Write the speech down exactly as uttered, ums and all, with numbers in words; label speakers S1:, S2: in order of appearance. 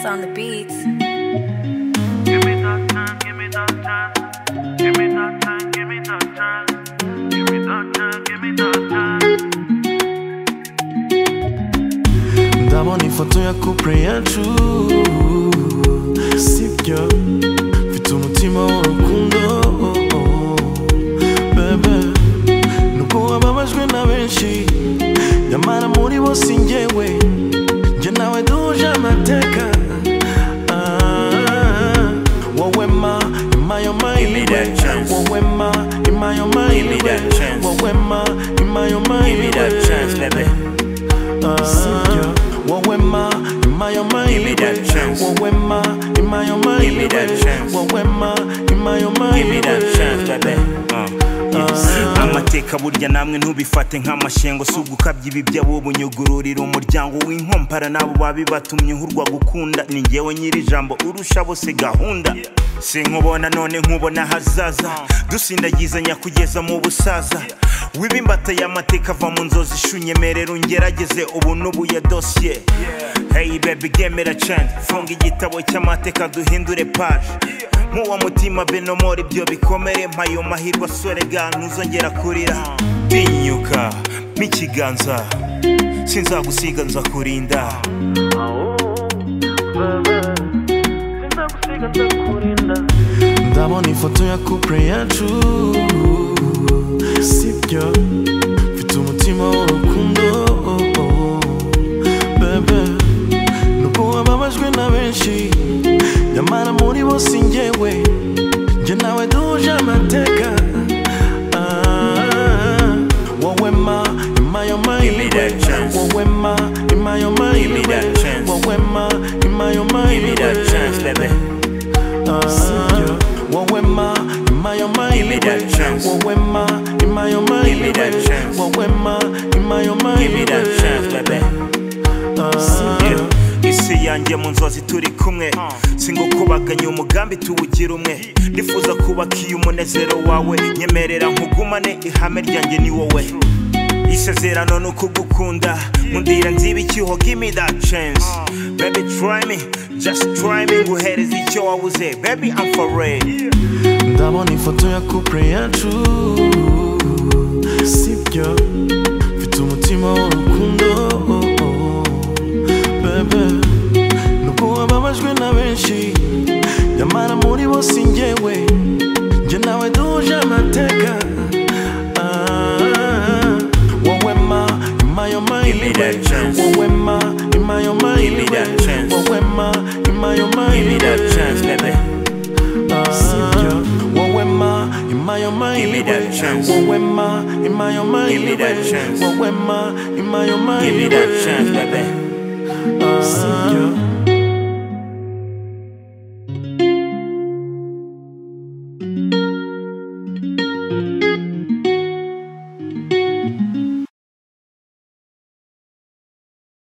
S1: Max on the beats.
S2: Give me that time, give me that time. Give me that time, give me that time. Give me that time, give me that time.
S3: Ndabona ifoto ya couple yacu, sibyo mfite umutima w'urukundo, bebe nubwo wababajwe na benshi, nyamara muri bo si njyewe, njye nawe duhuje amateka. Wowe ma imayo mahirwe, wowe ma imayo mahirwe, wowe ma imayo mahirwe, sibyo wowe ma imayo mahirwe, wowe ma imayo mahirwe, wowe ma imayo mahirwe.
S4: Amateka burya namwe ntubifate nk'amashengo, si ugukabya ibi by'abubunyugururira umuryango w'inkompara nabo babibatumye uhurwa gukunda. Ni njyewe nyiri jambo urusha bose gahunda, sinkubona none nkubona hazaza, dusindagizanya kugeza mu busaza. Wibimbata y'amateka ava mu nzozi shunyemerera ungerageze ubu n'ubu ya dosiye. Hey baby gemera chant, funga igitabo cy'amateka duhindure page. Muwa mutima benomora ibyo bikomere, mpayo mahirwe asorega ntuzongera kurira. Tinyuka mikiganza, sinzagusiga nza kurinda.
S3: Ndabona ifoto ya couple yacu, sibyo mfite umutima w'urukundo, bebe nubwo wababajwe na benshi, nyamara muri bo si njyewe, njye nawe duhuje amateka. Wowe ma imayo mahirwe, wowe ma imayo mahirwe, wowe ma imayo mahirwe, sibyo wowe ma imayo mahirwe, wowe ma imayo mahirwe, wowe ma imayo mahirwe, sibyo.
S4: Isi yanjye mu nzozi turi kumwe, singukubaganya umugambi tuwugira umwe. Ndifuza kubaka iyo umunezero wawe, nyemerera nkugumane ihame ryanjye ni wowe. Isezerano ni ukugukunda, mundira nziba icyuho, give me that chance. Baby try me, just try me, nguhereza icyo wabuze, baby I'm for real.
S3: Ndabona ifoto ya couple yacu, sibyo mfite umutima w'urukundo, bebe nubwo wababajwe na benshi, nyamara muri bo si njyewe, njye nawe duhuje amateka. Wowe ma imayo mahirwe, wowe ma imayo mahirwe, wowe ma imayo mahirwe, sibyo wowe ma imayo mahirwe, wowe ma imayo mahirwe, wowe ma imayo mahirwe, sibyo.